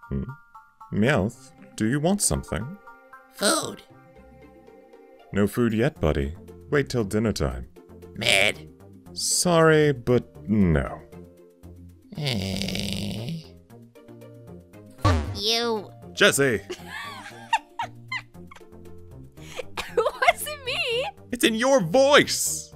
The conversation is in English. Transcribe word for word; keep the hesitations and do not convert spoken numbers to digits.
Hmm? Meowth, do you want something? Food. No food yet, buddy. Wait till dinner time. Mid. Sorry, but no. Eh. Fuck you. Jesse! It wasn't me! It's in your voice!